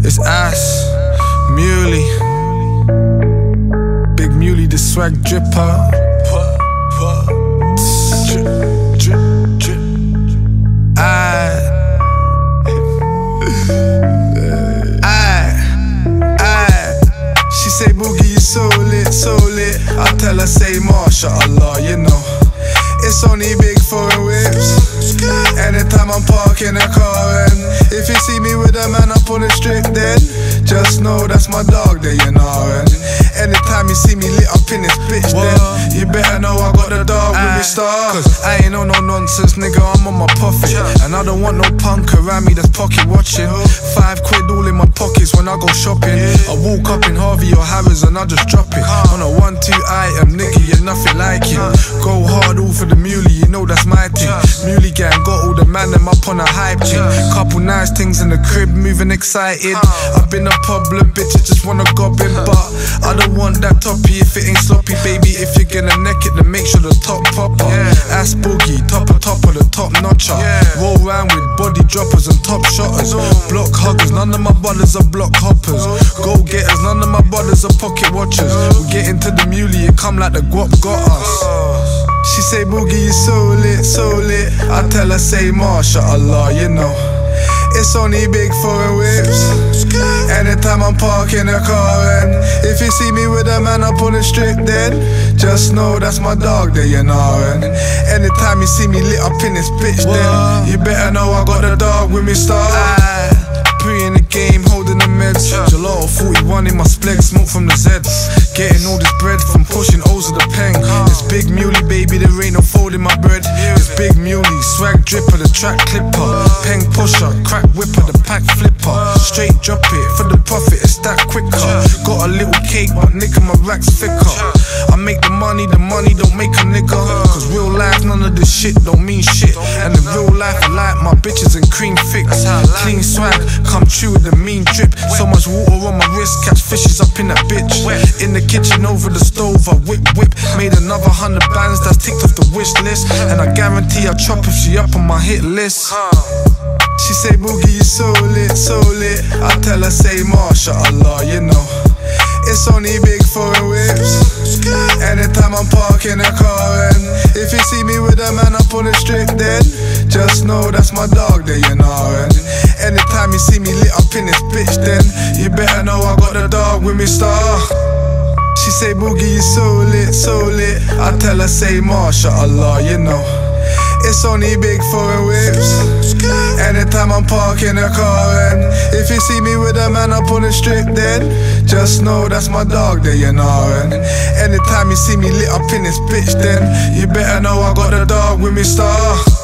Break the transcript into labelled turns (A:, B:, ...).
A: It's us, Muley, Big Muley, the swag dripper. She say, Boogie, you so lit, so lit. I tell her, say, MashaAllah, you know. It's only big foreign whips. Anytime I'm parking a car, and if you see me with a man up on the strip, then just know that's my dog there, you know. And anytime you see me lit up in this bitch, then you better know I got the dog with me star. Cause I ain't on no nonsense, nigga, I'm on my profit. And I don't want no punk around me that's pocket watching. 5 quid all in my pockets when I go shopping. I walk up in Harvey or Harrods and I just drop it. On a 1-2 item, nigga, you're nothing like it. Go hard all for the Muley, you know that's my thing. Muley gang got all the man them up on a hype chick. Couple nice things in the crib, moving excited. I've been a problem, bitches just wanna gobbin, but I don't want that toppy if it ain't sloppy, baby. If you're gonna neck it, then make sure the top popper. Ass Boogie, top of the top notcher. Roll round with body droppers and top shotters. Block huggers, none of my brothers are block hoppers. Go getters, none of my brothers are pocket watchers. We get into the Muley, it come like the guap got us. She say, Boogie, you so lit, so lit. I tell her, say, MashaAllah, you know. It's only big foreign whips. Anytime I'm parking a car, and if you see me with a man up on the strip, then just know that's my dog there, you know. And anytime you see me lit up in this bitch, then you better know I got the dog with me star. Pre in the game, holding the meds. Gelato 41 in my spleg, smoke from the Zeds. Getting all this bread from pushing O's of the peng. It's Big Muley, baby, there ain't no fold in my bread. It's Big Muley, swag dripper, the track clipper. Peng pusher, crack whipper, the pack flipper. Straight drop it, for the profit, it's that quicker. Got a little cake, but nigga, my rack's thicker. I make the money don't make a nigga. Cause real life, none of this shit don't mean shit. And in real life, I like my bitches in cream fix. Clean swag, come true with a mean drip. So much water on my wrist, catch fishes up in that bitch. In the kitchen over the stove, I whip. Made another 100 bands that's ticked off the wish list. And I guarantee I'll chop if she up on my hit list. She say, Boogie, you so lit, so lit. I tell her, say, MashaAllah, you know. It's only big foreign whips. Anytime I'm parking a car, and if you see me with a man up on the strip, then just know that's my dog there, you know. And anytime you see me lit up in this bitch, then you better know I got the dog with me star. She say, Boogie, you so lit, so lit. I tell her, say, MashaAllah, you know. It's only big foreign whips. Anytime I'm parking a car, and if you see me with a man up on the strip, then just know that's my dog there, you know. And anytime you see me lit up in this bitch, then you better know I got the dog with me star.